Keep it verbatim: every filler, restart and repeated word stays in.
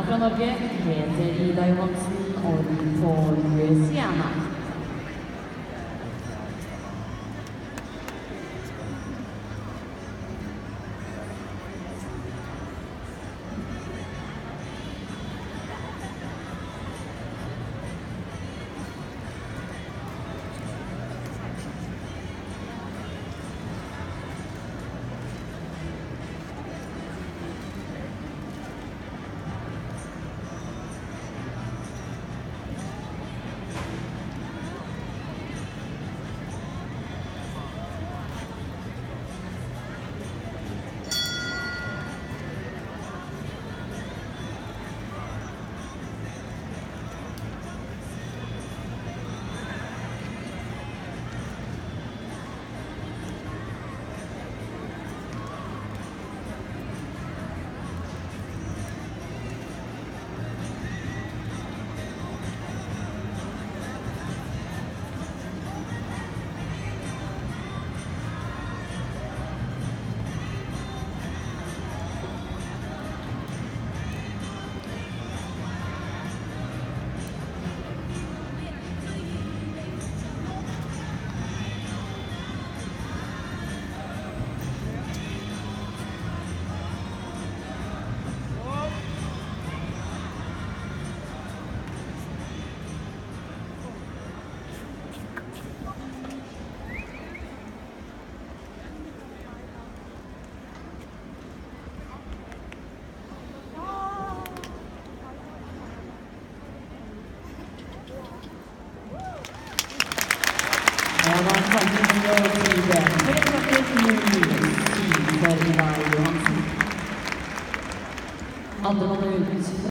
fra Norge heter Ida Johansen og på Louisiana. Og da snakker vi til det. Tre snakker vi til Ida Johansen. Andre mann ut.